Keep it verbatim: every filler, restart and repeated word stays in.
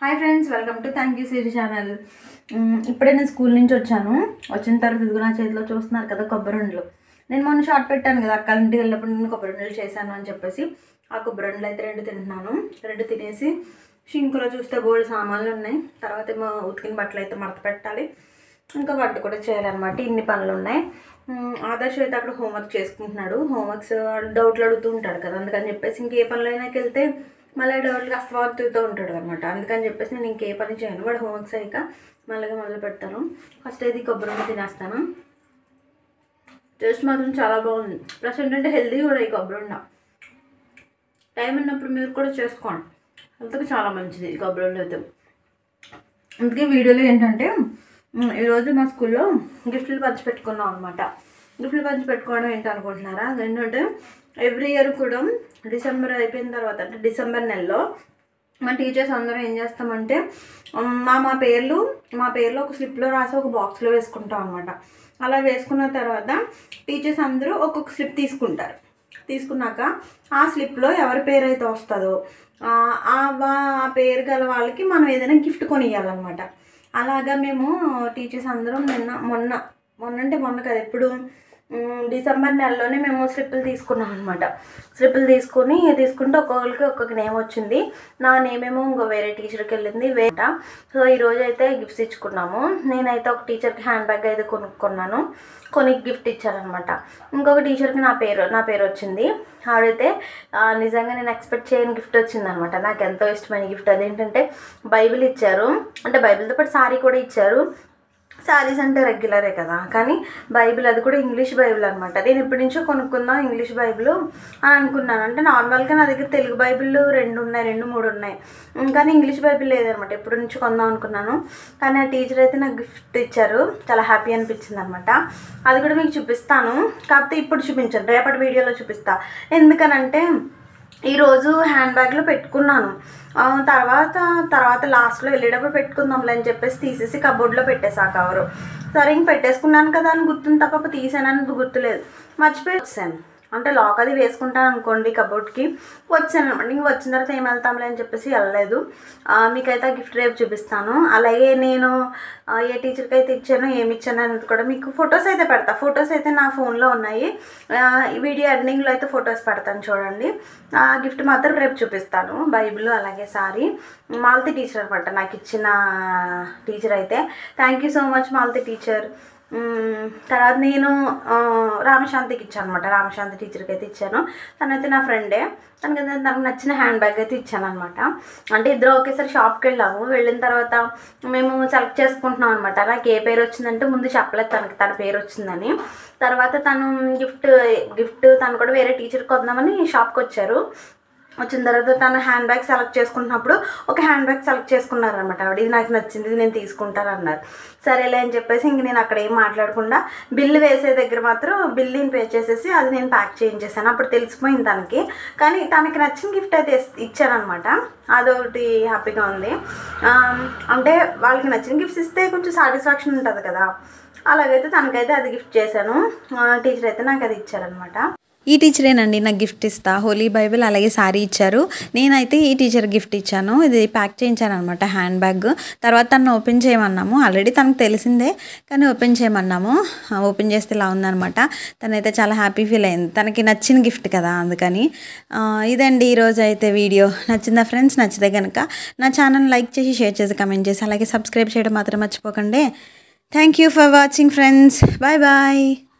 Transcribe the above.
Hi friends, welcome to thank you Siri channel. ఇప్పుడే నేను school నుంచి వచ్చాను. వచ్చిన తర్వాత ఇదిగో నా చేతిలో చూస్తున్నారు కదా కొబ్బరి ఉండలు. నేను మొన్న షార్ట్ పెట్టాను కదా, అక్క ఇంటికి వెళ్ళినప్పుడు నేను కొబ్బరి ఉండలు చేశాను అని చెప్పేసి. ఆ కొబ్బరి ఉండలు అయితే రెండు తింటున్నాను. రెండు తినేసి షింకులో చూస్తే బోల్డ్ సామాన్లు ఉన్నాయి. తర్వాత ఏమో ఉతికిన బట్టలు అయితే మడత పెట్టాలి, ఇంకా వంట కూడా చేయాలన్నమాట. ఇన్ని పనులు ఉన్నాయి. ఆదర్శ్ అయితే అక్కడ హోంవర్క్ చేసుకుంటున్నాడు. హోంవర్క్స్ డౌట్లు అడుగుతూ ఉంటాడు కదా, అందుకని చెప్పేసి ఇంకే పనులైనాకి వెళ్తే మళ్ళీ డౌట్గా అస్తమానం తిరుగుతూ ఉంటాడు అనమాట. అందుకని చెప్పేసి నేను ఇంకే పని చేయను. వాడు హోంవర్క్స్ అయ్యాక మళ్ళీ మొదలు పెడతాను. ఫస్ట్ అయితే కొబ్బరి ఉండి తినేస్తాను. టేస్ట్ మాత్రం చాలా బాగుంది. ప్లస్ ఏంటంటే హెల్దీ కూడా ఈ కొబ్బరి ఉండ. టైం ఉన్నప్పుడు మీరు కూడా చేసుకోండి, హెల్త్కి చాలా మంచిది ఈ కొబ్బరి ఉండ అయితే. అందుకే వీడియోలో ఏంటంటే ఈరోజు మా స్కూల్లో గిఫ్ట్లు పంచి పెట్టుకున్నాం అనమాట. గిఫ్ట్లు పంచి పెట్టుకోవడం ఏంటి అనుకుంటున్నారా? అదేంటంటే ఎవ్రీ ఇయర్ కూడా డిసెంబర్ అయిపోయిన తర్వాత, అంటే డిసెంబర్ నెలలో మా టీచర్స్ అందరూ ఏం చేస్తామంటే మా మా పేర్లు మా పేర్లు ఒక స్లిప్లో రాసి ఒక బాక్స్లో వేసుకుంటాం అనమాట. అలా వేసుకున్న తర్వాత టీచర్స్ అందరూ ఒక్కొక్క స్లిప్ తీసుకుంటారు. తీసుకున్నాక ఆ స్లిప్లో ఎవరి పేరు అయితే వస్తుందో ఆ పేరు గల వాళ్ళకి మనం ఏదైనా గిఫ్ట్ కొనియాలన్నమాట. అలాగా మేము టీచర్స్ అందరం నిన్న మొన్న మొన్న అంటే మొన్న కదా, ఎప్పుడు డిసెంబర్ నెలలోనే మేము స్లిప్పులు తీసుకున్నాం అనమాట. స్లిప్పులు తీసుకుని తీసుకుంటే ఒక్కొక్కరికి ఒక్కొక్క నేమ్ వచ్చింది. నా నేమ్ ఏమో ఇంకో వేరే టీచర్కి వెళ్ళింది వేట. సో ఈరోజు అయితే గిఫ్ట్స్ ఇచ్చుకున్నాము. నేనైతే ఒక టీచర్కి హ్యాండ్ బ్యాగ్ అయితే కొనుక్కున్నాను, కొని గిఫ్ట్ ఇచ్చారనమాట. ఇంకొక టీచర్కి నా పేరు నా పేరు వచ్చింది. ఆవిడైతే నిజంగా నేను ఎక్స్పెక్ట్ చేయని గిఫ్ట్ వచ్చిందనమాట. నాకు ఎంతో ఇష్టమైన గిఫ్ట్. అదేంటంటే బైబిల్ ఇచ్చారు. అంటే బైబిల్తో పాటు సారీ కూడా ఇచ్చారు. శారీస్ అంటే రెగ్యులరే కదా, కానీ బైబిల్ అది కూడా ఇంగ్లీష్ బైబిల్ అనమాట. నేను ఇప్పటి నుంచో కొనుక్కుందాం ఇంగ్లీష్ బైబిల్ అని అనుకున్నాను. అంటే నార్మల్గా నా దగ్గర తెలుగు బైబిల్ రెండు ఉన్నాయి, రెండు మూడు ఉన్నాయి, కానీ ఇంగ్లీష్ బైబిల్ లేదనమాట. ఎప్పటి నుంచో కొందాం అనుకున్నాను, కానీ ఆ టీచర్ అయితే నాకు గిఫ్ట్ ఇచ్చారు. చాలా హ్యాపీ అనిపించింది అనమాట. అది కూడా మీకు చూపిస్తాను, కాకపోతే ఇప్పుడు చూపించాను, రేపటి వీడియోలో చూపిస్తా. ఎందుకనంటే ఈరోజు హ్యాండ్ బ్యాగ్లో పెట్టుకున్నాను. తర్వాత తర్వాత లాస్ట్లో వెళ్ళేటప్పుడు పెట్టుకుందాంలే అని చెప్పేసి తీసేసి కబోర్డ్లో పెట్టేసా కవరు. సరే ఇంక పెట్టేసుకున్నాను కదా అని గుర్తుంది తప్ప తీసానని గుర్తులేదు. మర్చిపోయి వచ్చాను. అంటే లాక్ అది వేసుకుంటాను అనుకోండి కబోర్డ్కి, వచ్చాను అనమాట. ఇంక వచ్చిన తర్వాత ఏం వెళ్తాంలే అని చెప్పేసి వెళ్ళలేదు. మీకైతే ఆ గిఫ్ట్ రేపు చూపిస్తాను. అలాగే నేను ఏ టీచర్కి అయితే ఇచ్చానో ఏమి ఇచ్చాను అనేది కూడా మీకు ఫొటోస్ అయితే పెడతా. ఫొటోస్ అయితే నా ఫోన్లో ఉన్నాయి. వీడియో ఎడిటింగ్లో అయితే ఫొటోస్ పెడతాను చూడండి. ఆ గిఫ్ట్ మాత్రం రేపు చూపిస్తాను. బైబిల్ అలాగే సారీ. మాలతి టీచర్ అనమాట నాకు ఇచ్చిన టీచర్ అయితే. Thank you so much Malathi teacher. తర్వాత నేను రామశాంతికి ఇచ్చాను అనమాట. రామశాంతి టీచర్కి అయితే ఇచ్చాను. తనైతే నా ఫ్రెండే. తనకైతే తనకు నచ్చిన హ్యాండ్ బ్యాగ్ అయితే ఇచ్చాను అనమాట. అంటే ఇద్దరు ఒకేసారి షాప్కి వెళ్ళాము. వెళ్ళిన తర్వాత మేము సెలెక్ట్ చేసుకుంటున్నాం అనమాట. నాకు ఏ పేరు వచ్చిందంటే ముందు చెప్పలేదు తనకి తన పేరు వచ్చిందని. తర్వాత తను గిఫ్ట్ గిఫ్ట్ తను కూడా వేరే టీచర్కి కొందామని షాప్కి వచ్చారు. వచ్చిన తర్వాత తను హ్యాండ్ బ్యాగ్ సెలెక్ట్ చేసుకుంటున్నప్పుడు ఒక హ్యాండ్ బ్యాగ్ సెలెక్ట్ చేసుకున్నారనమాట. ఆవిడ ఇది నాకు నచ్చింది, ఇది నేను తీసుకుంటాను అన్నారు. సరేలే అని చెప్పేసి ఇంక నేను అక్కడ ఏం మాట్లాడకుండా బిల్లు వేసే దగ్గర మాత్రం బిల్లుని పే చేసేసి అది నేను ప్యాక్ చేయించేసాను. అప్పుడు తెలిసిపోయింది తనకి. కానీ తనకి నచ్చిన గిఫ్ట్ అయితే ఇచ్చానమాట. అదొకటి హ్యాపీగా ఉంది. అంటే వాళ్ళకి నచ్చిన గిఫ్ట్స్ ఇస్తే కొంచెం సాటిస్ఫాక్షన్ ఉంటుంది కదా, అలాగైతే తనకైతే అది గిఫ్ట్ చేశాను. టీచర్ అయితే నాకు అది ఇచ్చారనమాట. ఈ టీచరేనండి నాకు గిఫ్ట్ ఇస్తా హోలీ బైబిల్ అలాగే సారీ ఇచ్చారు. నేనైతే ఈ టీచర్ గిఫ్ట్ ఇచ్చాను. ఇది ప్యాక్ చేయించాను అనమాట హ్యాండ్ బ్యాగ్. తర్వాత తను ఓపెన్ చేయమన్నాము. ఆల్రెడీ తనకు తెలిసిందే, కానీ ఓపెన్ చేయమన్నాము. ఓపెన్ చేస్తే ఇలా ఉందనమాట. తనైతే చాలా హ్యాపీ ఫీల్ అయింది. తనకి నచ్చిన గిఫ్ట్ కదా, అందుకని. ఇదండి ఈరోజు అయితే వీడియో. నచ్చిందా ఫ్రెండ్స్? నచ్చితే కనుక నా ఛానల్ లైక్ చేసి షేర్ చేసి కమెంట్ చేసి అలాగే సబ్స్క్రైబ్ చేయడం మాత్రం మర్చిపోకండి. Thank you for watching friends. Bye bye.